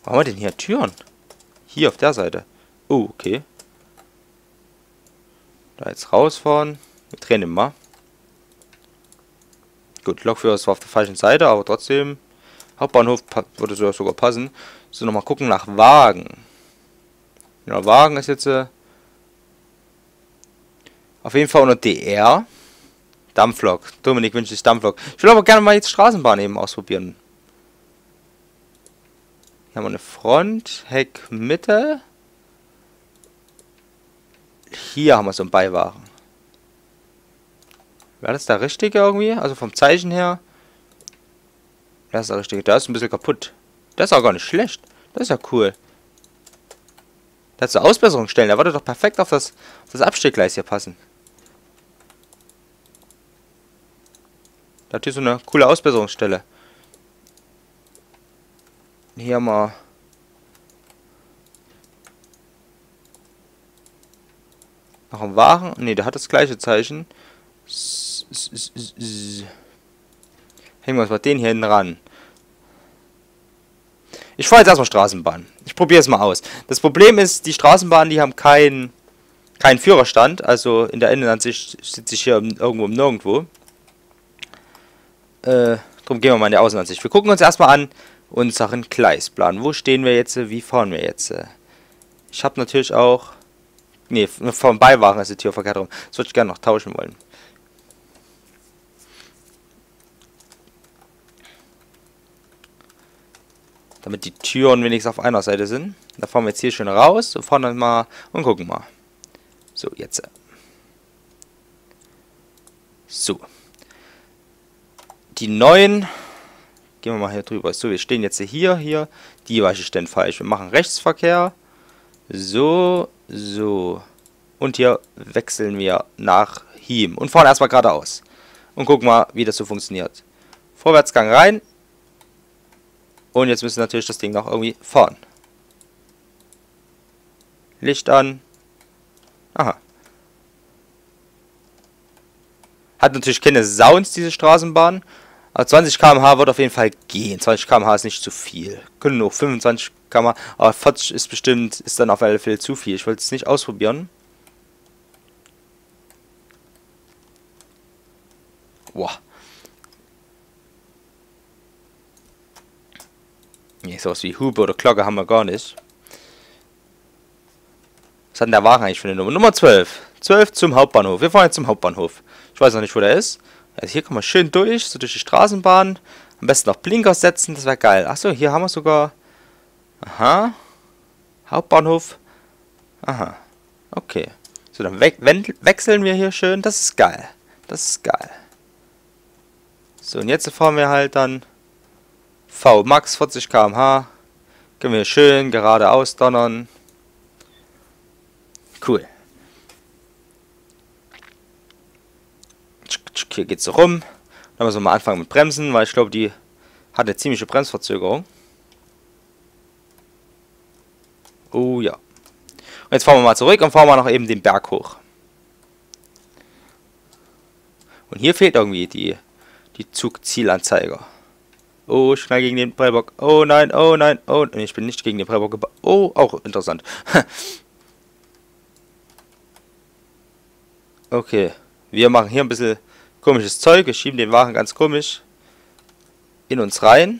Wo haben wir denn hier Türen? Hier auf der Seite. Oh, okay. Da jetzt rausfahren. Wir drehen den mal. Gut, Lokführer ist zwar auf der falschen Seite, aber trotzdem. Hauptbahnhof würde sogar passen. So, nochmal gucken nach Wagen. Ja, Wagen ist jetzt auf jeden Fall unter DR. Dampflok. Dominik wünscht sich Dampflok. Ich will aber gerne mal jetzt Straßenbahn eben ausprobieren. Hier haben wir eine Front, Heck, Mitte. Hier haben wir so einen Beiwagen. Wäre das der richtige irgendwie? Also vom Zeichen her. Der ist der richtige. Der ist ein bisschen kaputt. Der ist auch gar nicht schlecht. Das ist ja cool. Der hat so Ausbesserungsstellen. Der würde doch perfekt auf das Abstellgleis hier passen. Der hat hier so eine coole Ausbesserungsstelle. Hier haben wir noch einen Wagen. Ne, der hat das gleiche Zeichen. Hängen wir uns mal den hier hinten ran. Ich fahre jetzt erstmal Straßenbahn. Ich probiere es mal aus. Das Problem ist, die Straßenbahnen, die haben keinen Führerstand. Also in der Innenansicht sitze ich hier irgendwo im Nirgendwo. Drum gehen wir mal in die Außenansicht. Wir gucken uns erstmal an unseren Gleisplan. Wo stehen wir jetzt? Wie fahren wir jetzt? Ich habe natürlich auch... Ne, vom Beiwagen ist die Tür verkehrt rum. Das würde ich gerne noch tauschen wollen. Damit die Türen wenigstens auf einer Seite sind. Da fahren wir jetzt hier schön raus und fahren dann mal und gucken mal. So, jetzt. So. Die neuen. Gehen wir mal hier drüber. So, wir stehen jetzt hier. Die Weiche stehen falsch. Wir machen Rechtsverkehr. So, so. Und hier wechseln wir nach Hiem. Und fahren erstmal geradeaus. Und gucken mal, wie das so funktioniert. Vorwärtsgang rein. Und jetzt müssen wir natürlich das Ding noch irgendwie fahren. Licht an. Aha. Hat natürlich keine Sounds, diese Straßenbahn. Aber 20 km/h wird auf jeden Fall gehen. 20 km/h ist nicht zu viel. Können nur 25 km/h. Aber 40 ist bestimmt, ist dann auf alle Fälle zu viel. Ich wollte es nicht ausprobieren. Boah. Nee, sowas wie Hupe oder Glocke haben wir gar nicht. Was hat denn der Wagen eigentlich für eine Nummer? Nummer 12. 12 zum Hauptbahnhof. Wir fahren jetzt zum Hauptbahnhof. Ich weiß noch nicht, wo der ist. Also hier kommen wir schön durch, so durch die Straßenbahn. Am besten noch Blinker setzen, das wäre geil. Achso, hier haben wir sogar... Aha. Hauptbahnhof. Aha. Okay. So, dann wechseln wir hier schön. Das ist geil. Das ist geil. So, und jetzt fahren wir halt dann... V Max 40 km/h. Können wir schön geradeaus donnern. Cool. Hier geht's so rum. Dann müssen wir mal anfangen mit Bremsen, weil ich glaube, die hat eine ziemliche Bremsverzögerung. Oh ja. Und jetzt fahren wir mal zurück und fahren wir noch eben den Berg hoch. Und hier fehlt irgendwie die Zugzielanzeiger. Oh, ich knall gegen den Prellbock. Oh nein, oh nein, oh. Nee, ich bin nicht gegen den Prellbock gebaut. Oh, auch interessant. Okay. Wir machen hier ein bisschen komisches Zeug. Wir schieben den Wagen ganz komisch in uns rein.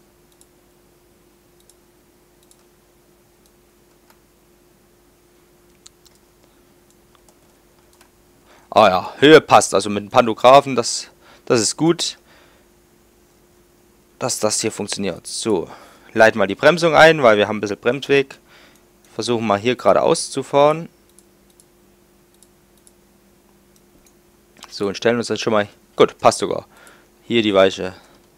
Ah ja, Höhe passt. Also mit dem Pantographen, das ist gut, dass das hier funktioniert. So, leiten mal die Bremsung ein, weil wir haben ein bisschen Bremsweg. Versuchen mal hier geradeaus zu fahren. So, und stellen uns dann schon mal... Gut, passt sogar. Hier die Weiche.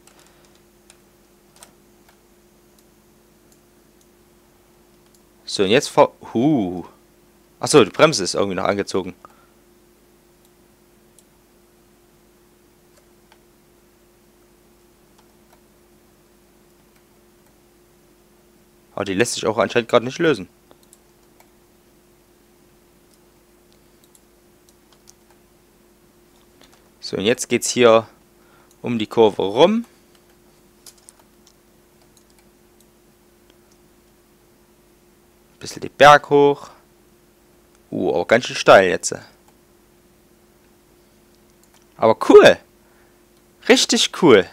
So, und jetzt fahr... Achso, die Bremse ist irgendwie noch angezogen. Aber die lässt sich auch anscheinend gerade nicht lösen. So, und jetzt geht's hier um die Kurve rum. Bisschen den Berg hoch. Auch ganz schön steil jetzt. Aber cool. Richtig cool.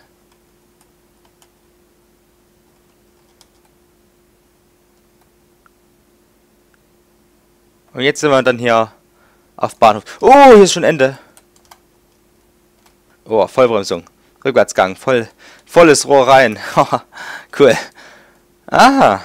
Und jetzt sind wir dann hier auf Bahnhof. Oh, hier ist schon Ende. Oh, Vollbremsung. Rückwärtsgang. Volles Rohr rein. Cool. Aha.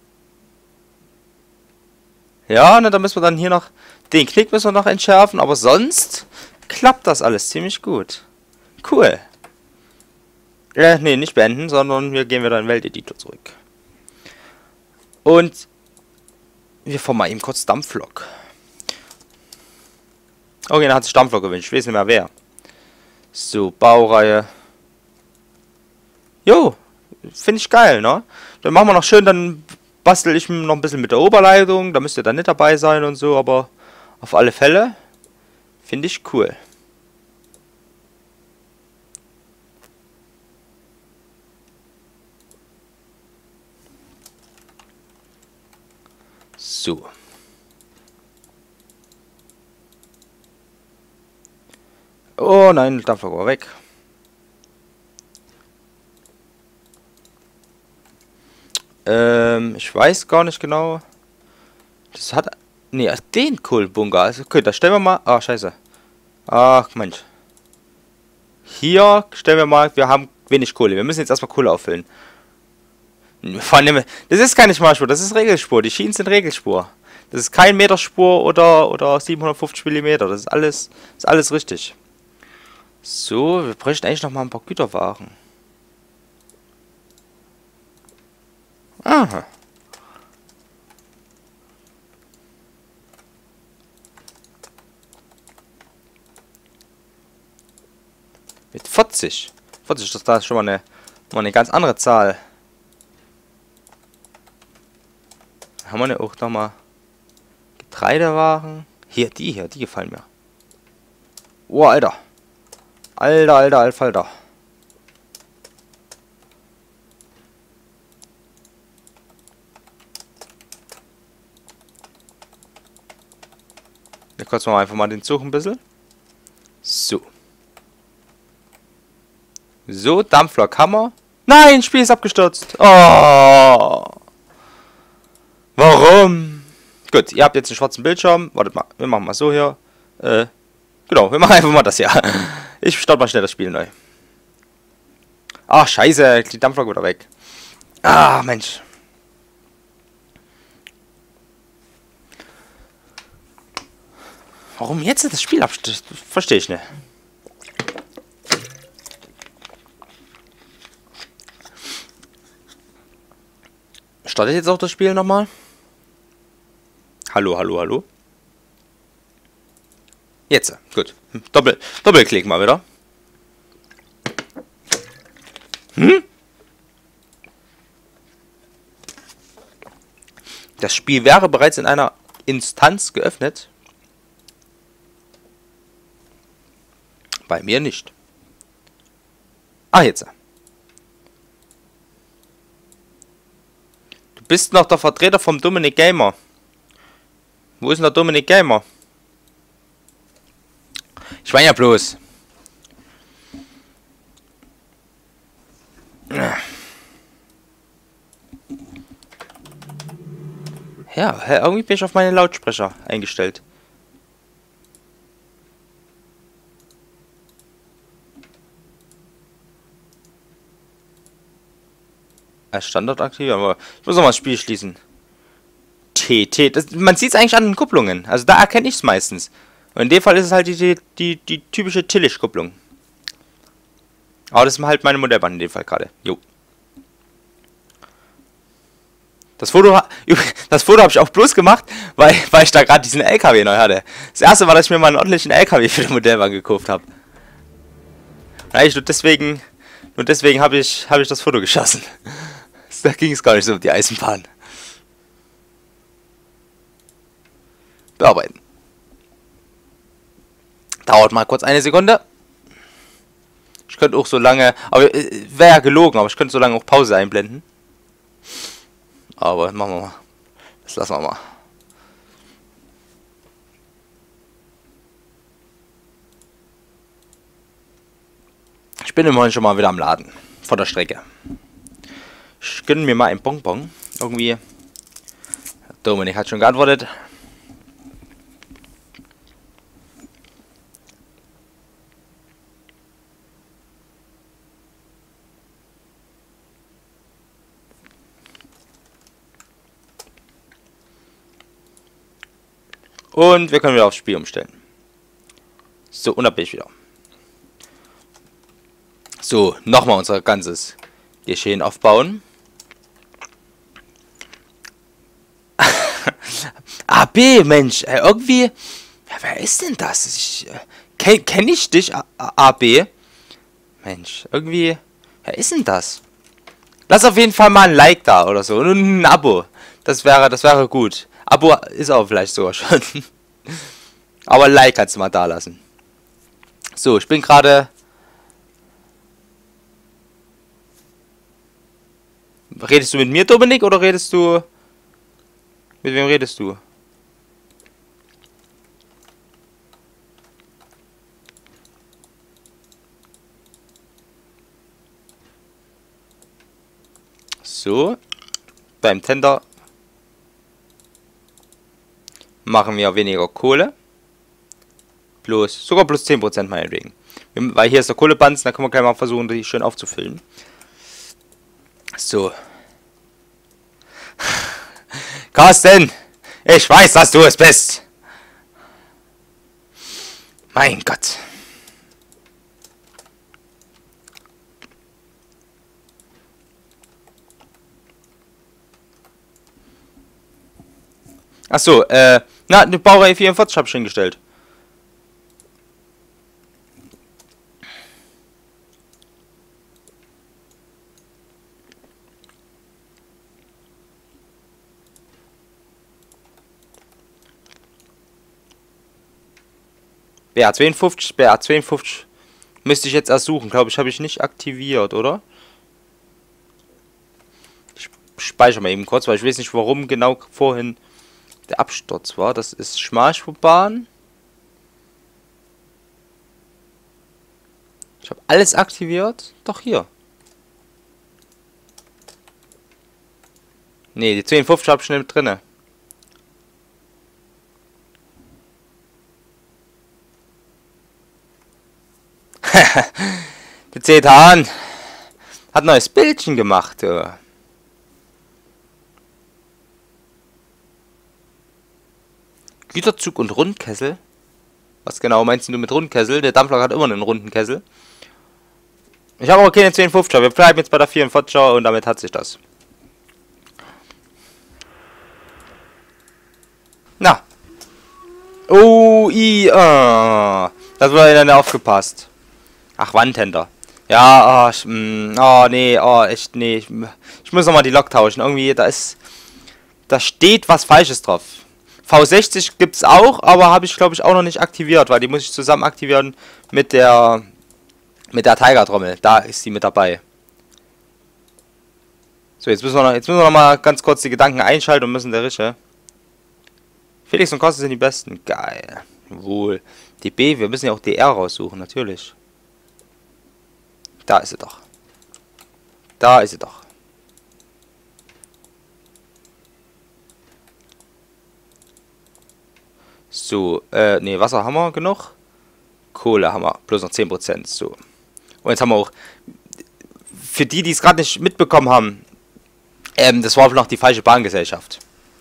Ja, ne, da müssen wir dann hier noch... Den Knick müssen wir noch entschärfen. Aber sonst klappt das alles ziemlich gut. Cool. Ne, nicht beenden, sondern wir gehen wieder in den Welteditor zurück. Und wir fahren mal eben kurz Dampflok. Okay, da hat sich Dampflok gewünscht. Ich weiß nicht mehr wer. So, Baureihe. Jo, finde ich geil, ne? Dann machen wir noch schön, dann bastel ich noch ein bisschen mit der Oberleitung. Da müsst ihr dann nicht dabei sein und so, aber auf alle Fälle finde ich cool. So. Oh nein, Dampflok war weg. Ich weiß gar nicht genau. Das hat... Ne, den Kohlbunker. Also, okay, da stellen wir mal... Ah, scheiße. Ach, Mensch. Hier stellen wir mal... Wir haben wenig Kohle. Wir müssen jetzt erstmal Kohle auffüllen. Das ist keine Schmalspur, das ist Regelspur. Die Schienen sind Regelspur. Das ist kein Meterspur oder 750 mm. Das ist alles richtig. So, wir bräuchten eigentlich noch mal ein paar Güterwagen. Aha. Mit 40. 40, das ist schon mal eine ganz andere Zahl. Haben wir auch noch mal Getreidewagen. Hier, die gefallen mir. Oh, Alter. Alter. Ja, kurz mal einfach mal den Zug ein bisschen. So. So, Dampflok Hammer. Nein, Spiel ist abgestürzt. Oh. Warum? Gut, ihr habt jetzt einen schwarzen Bildschirm. Wartet mal, wir machen mal so hier. Genau, wir machen einfach mal das hier. Ich starte mal schnell das Spiel neu. Ach, scheiße, die Dampflok wieder weg. Ah, Mensch. Warum jetzt das Spiel abstürzt? Verstehe ich nicht. Startet jetzt auch das Spiel nochmal? Hallo. Jetzt, gut. Doppelklick mal wieder. Das Spiel wäre bereits in einer Instanz geöffnet. Bei mir nicht. Ah, jetzt. Du bist noch der Vertreter vom Dominik Gamer. Wo ist denn der Dominik Gamer? Ich meine ja bloß. Ja, irgendwie bin ich auf meine Lautsprecher eingestellt. Als Standort aktivieren, aber ich muss noch mal das Spiel schließen. Man sieht es eigentlich an den Kupplungen. Also da erkenne ich es meistens. Und in dem Fall ist es halt die typische Tillich-Kupplung. Aber das ist halt meine Modellbahn in dem Fall gerade. Jo. Das Foto habe ich auch bloß gemacht, weil ich da gerade diesen LKW neu hatte. Das erste Mal, dass ich mir mal einen ordentlichen LKW für die Modellbahn gekauft habe. Eigentlich nur deswegen habe ich das Foto geschossen. Da ging es gar nicht so um die Eisenbahn. Bearbeiten. Dauert mal kurz eine Sekunde. Ich könnte auch so lange, aber wäre ja gelogen, aber ich könnte so lange auch Pause einblenden. Aber machen wir mal. Das lassen wir mal. Ich bin immerhin schon mal wieder am Laden. Von der Strecke. Ich gönne mir mal ein Bonbon. Irgendwie. Dominik hat schon geantwortet. Und wir können wieder aufs Spiel umstellen. So, und da bin ich wieder. So, nochmal unser ganzes Geschehen aufbauen. AB, Mensch, irgendwie... Ja, wer ist denn das? Kenn ich dich, AB? Mensch, irgendwie... Wer ist denn das? Lass auf jeden Fall mal ein Like da oder so. Und ein Abo. Das wäre gut. Abo ist auch vielleicht sogar schon. Aber ein Like kannst du mal da lassen. So, ich bin gerade... Redest du mit mir, Dominik, oder redest du... Mit wem redest du? So. Beim Tender machen wir weniger Kohle. Sogar plus 10% meinetwegen. Weil hier ist der Kohlebanzen, da können wir gleich mal versuchen, die schön aufzufüllen. So. Carsten, ich weiß, dass du es bist. Mein Gott. Achso, na, eine Baureihe 44 habe ich hingestellt. BR52 müsste ich jetzt erst suchen. Glaube ich, habe ich nicht aktiviert, oder? Ich speichere mal eben kurz, weil ich weiß nicht, warum genau vorhin der Absturz war. Das ist Schmalspurbahn. Ich habe alles aktiviert. Doch hier. Ne, die 52 habe ich schnell mit drinne. Der Zetan hat ein neues Bildchen gemacht. Ja. Güterzug und Rundkessel? Was genau meinst du mit Rundkessel? Der Dampflok hat immer einen runden Kessel. Ich habe auch keine 52er. Wir bleiben jetzt bei der 44er und damit hat sich das. Na. Oh, das war ja nicht aufgepasst. Ach, Wandhänder. Ja, oh, nee, oh, echt, nee. Ich muss nochmal die Lok tauschen. Irgendwie, da steht was Falsches drauf. V60 gibt's auch, aber habe ich, glaube ich, auch noch nicht aktiviert, weil die muss ich zusammen aktivieren mit der Tiger-Trommel. Da ist sie mit dabei. So, jetzt müssen wir noch mal ganz kurz die Gedanken einschalten und müssen der Rische. Felix und Koste sind die besten. Geil. Wohl. DB, wir müssen ja auch DR raussuchen, natürlich. Da ist sie doch. Da ist sie doch. So, nee, Wasser haben wir genug. Kohle haben wir, bloß noch 10%. So. Und jetzt haben wir auch, für die es gerade nicht mitbekommen haben, das war noch die falsche Bahngesellschaft.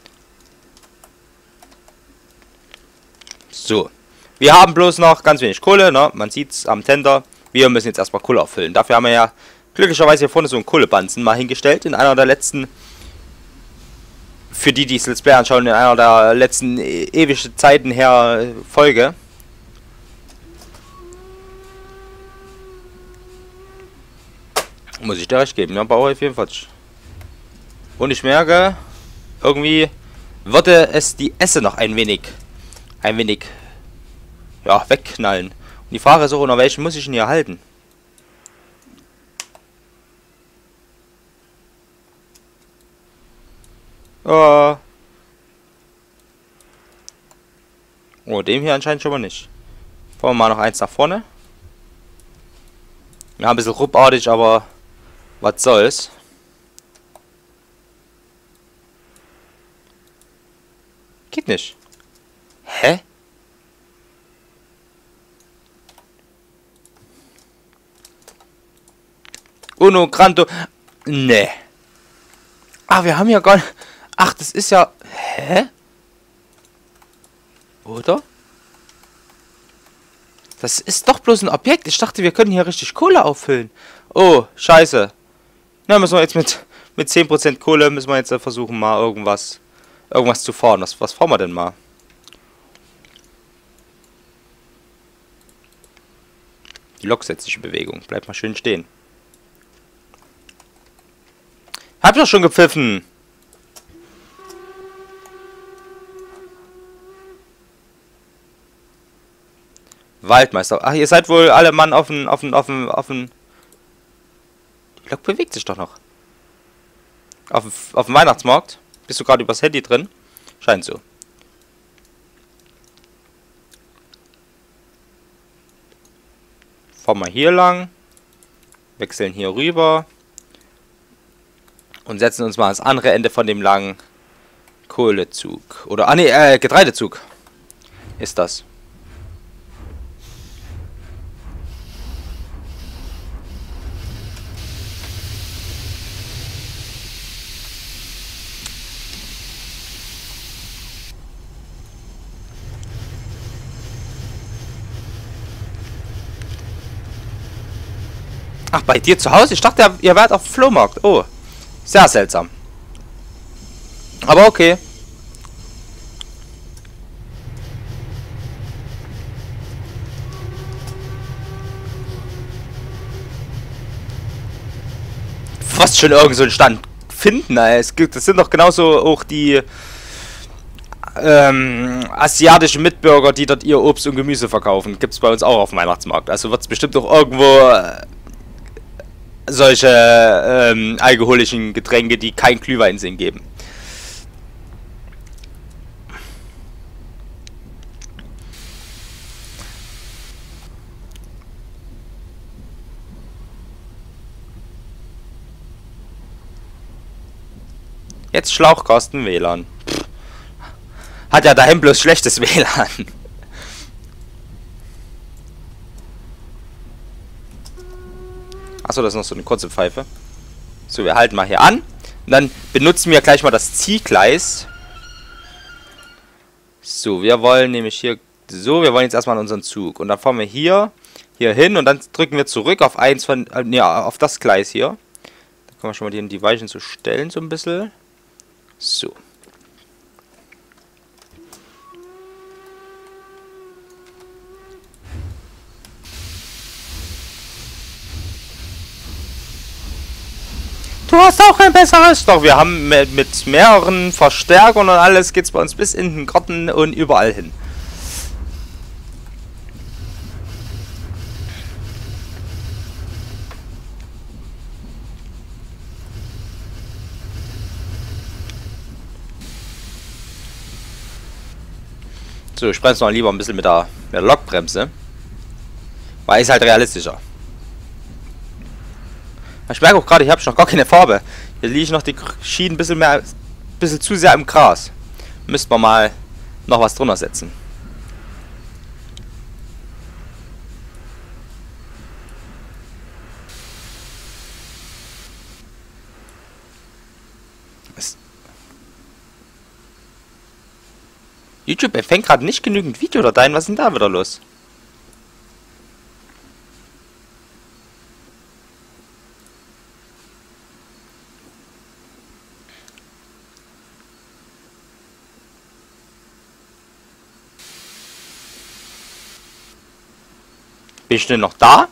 So. Wir haben bloß noch ganz wenig Kohle, ne? Man sieht es am Tender. Wir müssen jetzt erstmal Kohle auffüllen. Dafür haben wir ja glücklicherweise hier vorne so einen Kohlebanzen mal hingestellt. In einer der letzten, für die das Let's Play anschauen, in einer der letzten ewige Zeiten her Folge. Muss ich dir recht geben, ja, Bauer 44. Und ich merke, irgendwie würde es die Esse noch ein wenig, ja, wegknallen. Und die Frage ist auch, unter welchen muss ich ihn hier halten? Oh, dem hier anscheinend schon mal nicht. Fahren wir mal noch eins nach vorne. Ja, ein bisschen ruppartig, aber was soll's. Geht nicht. Hä? Uno Grande. Nee. Ah, wir haben ja gar nicht... Ach, das ist ja... Hä? Oder? Das ist doch bloß ein Objekt. Ich dachte, wir können hier richtig Kohle auffüllen. Oh, scheiße. Na, müssen wir jetzt mit 10% Kohle müssen wir jetzt versuchen, mal irgendwas zu fahren. Was fahren wir denn mal? Die Lok setzt sich in Bewegung. Bleibt mal schön stehen. Hab doch schon gepfiffen. Waldmeister. Ach, ihr seid wohl alle Mann auf den... Die Lok bewegt sich doch noch. Auf dem Weihnachtsmarkt? Bist du gerade übers Handy drin? Scheint so. Fahren wir hier lang. Wechseln hier rüber. Und setzen uns mal ans andere Ende von dem langen Kohlezug. Oder, Getreidezug. Ist das. Ach, bei dir zu Hause? Ich dachte, ihr wärt auf dem Flohmarkt. Oh, sehr seltsam. Aber okay. Fast schon irgend so einen Stand finden. Das sind doch genauso auch die asiatischen Mitbürger, die dort ihr Obst und Gemüse verkaufen. Gibt es bei uns auch auf dem Weihnachtsmarkt. Also wird es bestimmt auch irgendwo solche alkoholischen Getränke, die kein Glühweinsinn geben. Jetzt Schlauchkosten WLAN. Pff. Hat ja daheim bloß schlechtes WLAN. Achso, das ist noch so eine kurze Pfeife. So, wir halten mal hier an. Und dann benutzen wir gleich mal das Ziehgleis. So, wir wollen nämlich hier... So, wir wollen jetzt erstmal an unseren Zug. Und dann fahren wir hier hin und dann drücken wir zurück auf eins von... auf das Gleis hier. Da können wir schon mal die Weichen so stellen, so ein bisschen. So. Du hast auch ein besseres. Doch, wir haben mit mehreren Verstärkern und alles geht's bei uns bis in den Garten und überall hin. So, ich bremse noch lieber ein bisschen mit der Lokbremse. Weil ist halt realistischer. Ich merke auch gerade, ich habe noch gar keine Farbe. Hier liegen noch die Schienen ein bisschen zu sehr im Gras. Müsste man mal noch was drunter setzen. YouTube empfängt gerade nicht genügend Videodateien. Was ist denn da wieder los? Bin ich denn noch da?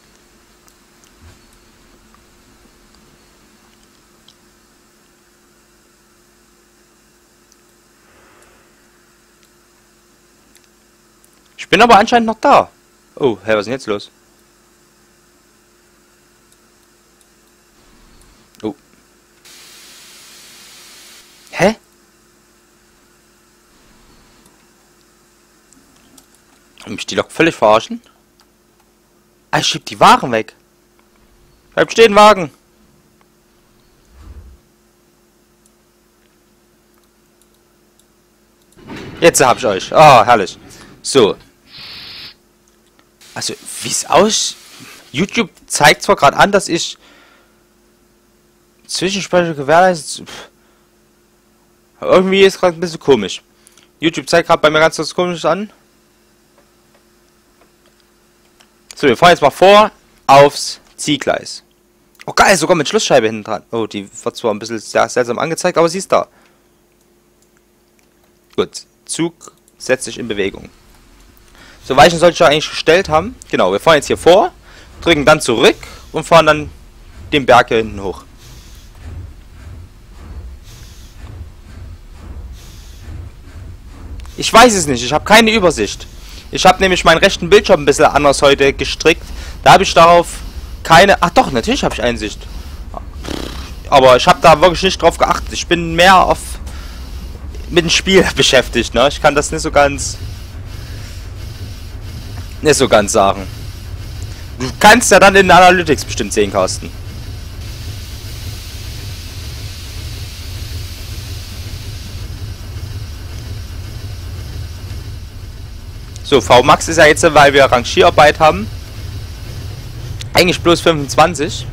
Ich bin aber anscheinend noch da. Oh, hä, was ist denn jetzt los? Oh. Hä? Mich die Lok völlig verarschen? Ah, ich schieb die Waren weg. Bleibt stehen, Wagen. Jetzt hab ich euch. Ah, herrlich. So. Also, wie es aus... YouTube zeigt zwar gerade an, dass ich Zwischenspeicher gewährleistet... Irgendwie ist gerade ein bisschen komisch. YouTube zeigt gerade bei mir ganz was Komisches an. So, wir fahren jetzt mal vor aufs Ziehgleis. Oh geil, sogar mit Schlussscheibe hinten dran. Oh, die wird zwar ein bisschen sehr seltsam angezeigt, aber sie ist da. Gut, Zug setzt sich in Bewegung. So, Weichen sollte ich ja eigentlich gestellt haben. Genau, wir fahren jetzt hier vor, drücken dann zurück und fahren dann den Berg hier hinten hoch. Ich weiß es nicht, ich habe keine Übersicht. Ich habe nämlich meinen rechten Bildschirm ein bisschen anders heute gestrickt. Da habe ich darauf keine... Ach doch, natürlich habe ich Einsicht. Aber ich habe da wirklich nicht drauf geachtet. Ich bin mehr auf mit dem Spiel beschäftigt, ne? Ich kann das nicht so ganz sagen. Du kannst ja dann in den Analytics bestimmt sehen, Carsten. So, VMAX ist ja jetzt, weil wir Rangierarbeit haben, eigentlich bloß 25.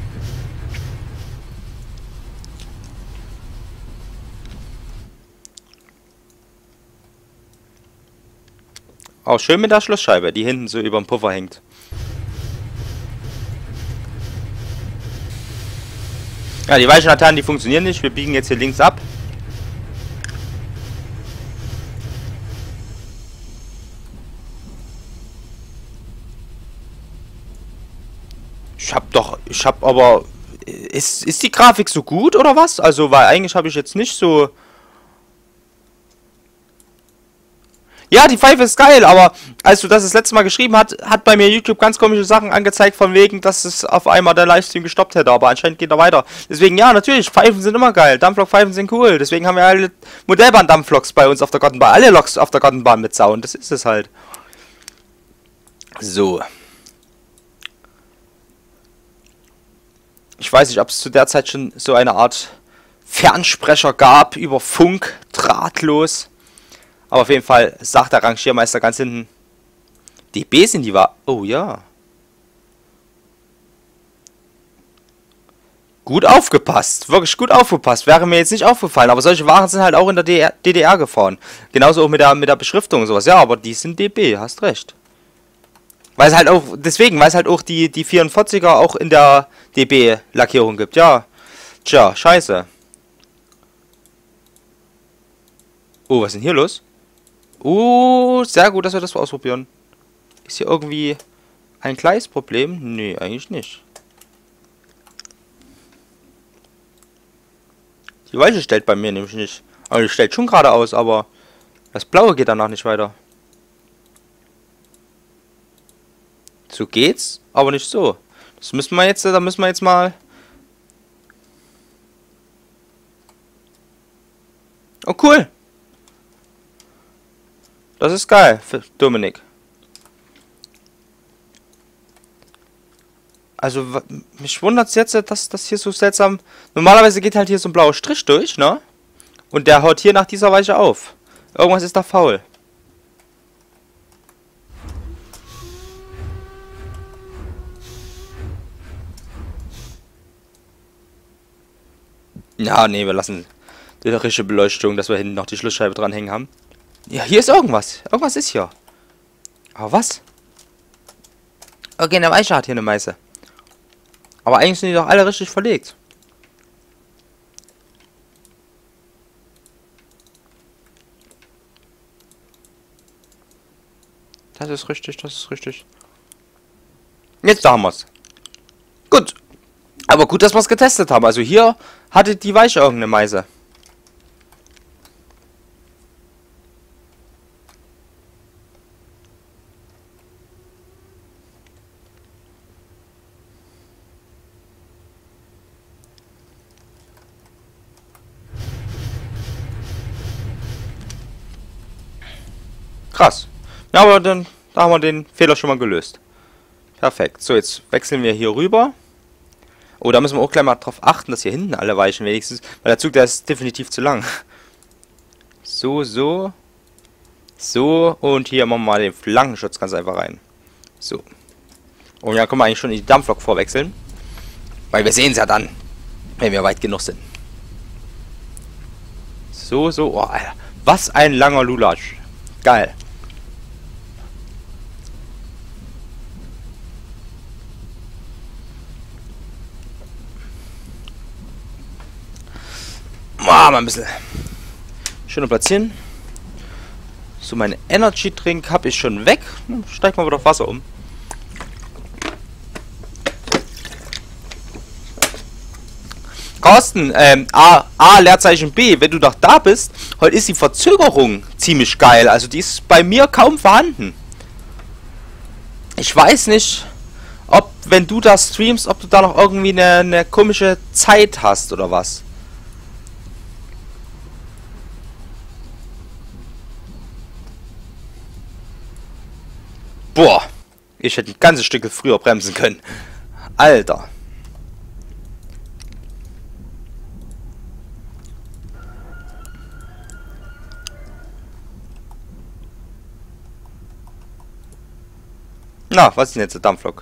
Auch schön mit der Schlussscheibe, die hinten so über dem Puffer hängt. Ja, die weichen Laternen, die funktionieren nicht. Wir biegen jetzt hier links ab. Ich hab aber... Ist die Grafik so gut oder was? Also, weil eigentlich habe ich jetzt nicht so... Ja, die Pfeife ist geil, aber als du das letzte Mal geschrieben hat bei mir YouTube ganz komische Sachen angezeigt, von wegen, dass es auf einmal der Livestream gestoppt hätte, aber anscheinend geht er weiter. Deswegen, ja, natürlich, Pfeifen sind immer geil, Dampflok-Pfeifen sind cool, deswegen haben wir alle Modellbahn-Dampfloks bei uns auf der Gottenbahn, alle Loks auf der Gottenbahn mit Sound, das ist es halt. So. Ich weiß nicht, ob es zu der Zeit schon so eine Art Fernsprecher gab, über Funk, drahtlos. Aber auf jeden Fall sagt der Rangiermeister ganz hinten, DB sind die war. Oh ja. Gut aufgepasst. Wirklich gut aufgepasst. Wäre mir jetzt nicht aufgefallen. Aber solche Waren sind halt auch in der DDR gefahren. Genauso auch mit der Beschriftung und sowas. Ja, aber die sind DB. Hast recht. Weil es halt auch, deswegen, weil es halt auch die 44er auch in der DB-Lackierung gibt. Ja. Tja, scheiße. Oh, was ist denn hier los? Oh, sehr gut, dass wir das mal ausprobieren. Ist hier irgendwie ein Gleisproblem? Nee, eigentlich nicht. Die Weiche stellt bei mir nämlich nicht. Also die stellt schon geradeaus, aber das Blaue geht danach nicht weiter. So geht's, aber nicht so. Das müssen wir jetzt, da müssen wir jetzt mal... Oh, cool. Das ist geil für Dominik. Also, mich wundert es jetzt, dass das hier so seltsam... Normalerweise geht halt hier so ein blauer Strich durch, ne? Und der haut hier nach dieser Weiche auf. Irgendwas ist da faul. Ja, nee, wir lassen die richtige Beleuchtung, dass wir hinten noch die Schlussscheibe dranhängen haben. Ja, hier ist irgendwas. Irgendwas ist hier. Aber was? Okay, eine Weiche hat hier eine Meiße. Aber eigentlich sind die doch alle richtig verlegt. Das ist richtig, das ist richtig. Jetzt haben wir es. Gut. Aber gut, dass wir es getestet haben. Also hier hatte die Weiche irgendeine Meiße. Krass. Ja, aber dann Da haben wir den Fehler schon mal gelöst. Perfekt. So, jetzt wechseln wir hier rüber. Oh, da müssen wir auch gleich mal drauf achten, dass hier hinten alle weichen wenigstens. Weil der Zug, der ist definitiv zu lang. So, so. So. Und hier machen wir mal den Flankenschutz ganz einfach rein. So. Und dann können wir eigentlich schon in die Dampflok vorwechseln. Weil wir sehen es ja dann, wenn wir weit genug sind. So, so. Oh, Alter. Was ein langer Lulatsch. Geil. Mal ein bisschen schön platzieren. So, mein Energy Drink habe ich schon weg. Steig mal wieder auf Wasser um. Carsten, A, Leerzeichen B, wenn du noch da bist, heute ist die Verzögerung ziemlich geil. Also die ist bei mir kaum vorhanden. Ich weiß nicht, ob, wenn du da streamst, ob du da noch irgendwie eine komische Zeit hast oder was. Boah, ich hätte ein ganzes Stück früher bremsen können. Alter. Na, was ist denn jetzt der Dampflok?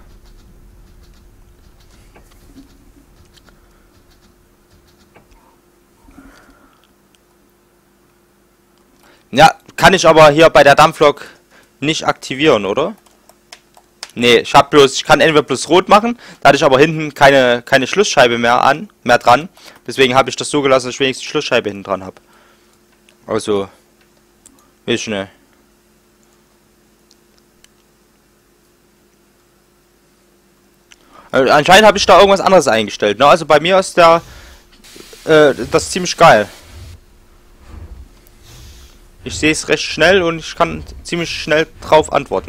Ja, kann ich aber hier bei der Dampflok nicht aktivieren, oder? Nee, ich kann entweder bloß rot machen, da hatte ich aber hinten keine Schlussscheibe mehr dran. Deswegen habe ich das so gelassen, dass ich wenigstens die Schlussscheibe hinten dran habe. Also, weiß ich nicht. Also, anscheinend habe ich da irgendwas anderes eingestellt, ne? Also bei mir ist das ziemlich geil. Ich sehe es recht schnell und ich kann ziemlich schnell drauf antworten.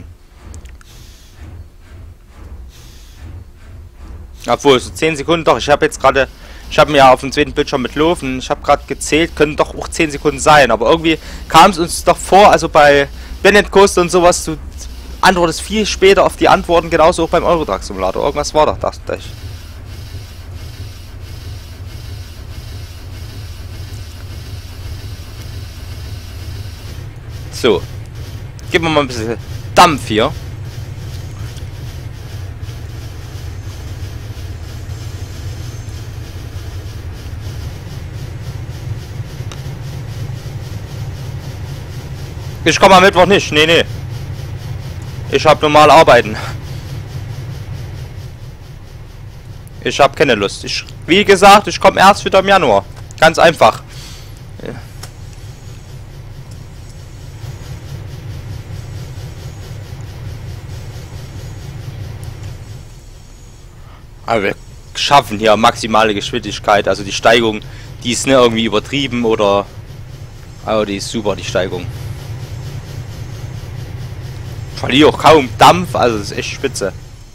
Obwohl, so 10 Sekunden doch. Ich habe mir ja auf dem zweiten Bildschirm mit Laufen, ich habe gerade gezählt, können doch auch 10 Sekunden sein. Aber irgendwie kam es uns doch vor, also bei Bennett Coaster und sowas, du antwortest viel später auf die Antworten, genauso auch beim Eurotruck Simulator. Irgendwas war doch, dachte ich. So. Geben wir mal ein bisschen Dampf hier. Ich komme am Mittwoch nicht. Nee, nee. Ich habe normal arbeiten. Ich habe keine Lust. Wie gesagt, ich komme erst wieder im Januar. Ganz einfach. Ja. Aber wir schaffen hier maximale Geschwindigkeit. Also die Steigung, die ist nicht irgendwie übertrieben oder... Aber die ist super, die Steigung. Ich verliere auch kaum Dampf, also das ist echt spitze.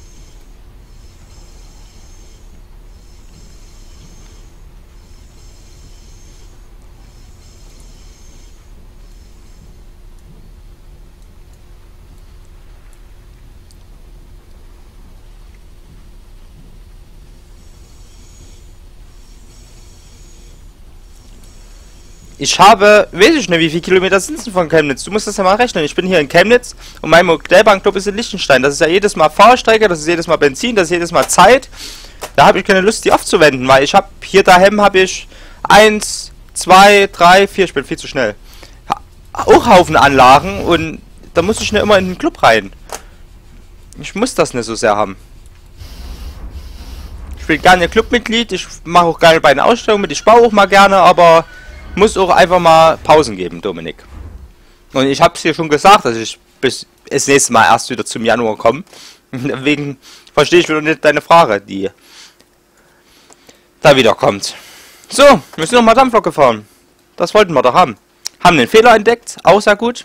Ich habe, weiß ich nicht, wie viele Kilometer sind es von Chemnitz? Du musst das ja mal rechnen. Ich bin hier in Chemnitz und mein Modellbahnclub ist in Liechtenstein. Das ist ja jedes Mal Fahrstrecke, das ist jedes Mal Benzin, das ist jedes Mal Zeit. Da habe ich keine Lust, die aufzuwenden, weil ich habe hier daheim habe ich 1, 2, 3, 4, ich bin viel zu schnell. Auch Haufen Anlagen und da muss ich nicht immer in den Club rein. Ich muss das nicht so sehr haben. Ich bin gerne Clubmitglied, ich mache auch gerne bei den Ausstellungen mit, ich baue auch mal gerne, aber muss auch einfach mal Pausen geben, Dominik. Und ich habe es dir schon gesagt, dass ich bis das nächste Mal erst wieder zum Januar komme. Deswegen verstehe ich wieder nicht deine Frage, die da wieder kommt. So, wir sind nochmal Dampflok gefahren. Das wollten wir doch haben. Haben den Fehler entdeckt, auch sehr gut.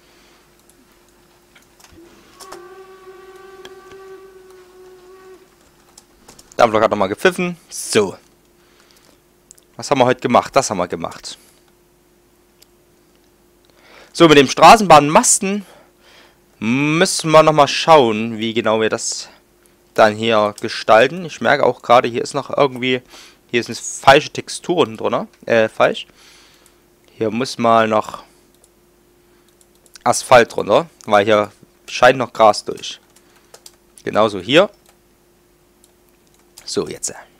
Dampflok hat nochmal gepfiffen. So. Was haben wir heute gemacht? Das haben wir gemacht. So, mit dem Straßenbahnmasten Müssen wir nochmal schauen, wie genau wir das dann hier gestalten. Ich merke auch gerade, hier ist noch irgendwie... Hier sind falsche Texturen drin. Falsch. Hier muss mal noch Asphalt drunter, weil hier scheint noch Gras durch. Genauso hier. So, jetzt.